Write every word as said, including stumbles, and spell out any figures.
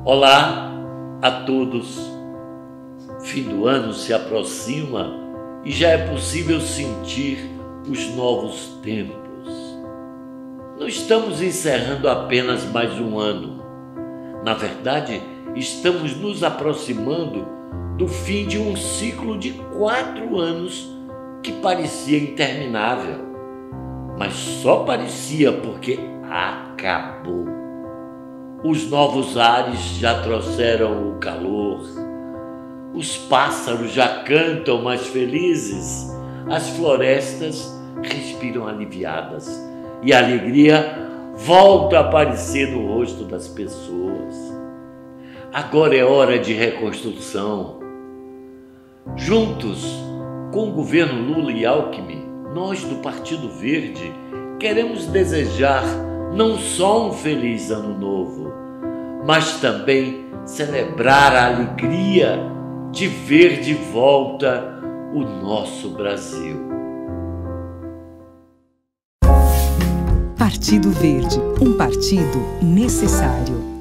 Olá a todos. Fim do ano se aproxima e já é possível sentir os novos tempos. Não estamos encerrando apenas mais um ano. Na verdade, estamos nos aproximando do fim de um ciclo de quatro anos que parecia interminável, mas só parecia porque acabou. Os novos ares já trouxeram o calor, os pássaros já cantam mais felizes, as florestas respiram aliviadas e a alegria volta a aparecer no rosto das pessoas. Agora é hora de reconstrução. Juntos, com o governo Lula e Alckmin, nós do Partido Verde queremos desejar não só um feliz ano novo, mas também celebrar a alegria de ver de volta o nosso Brasil. Partido Verde, um partido necessário.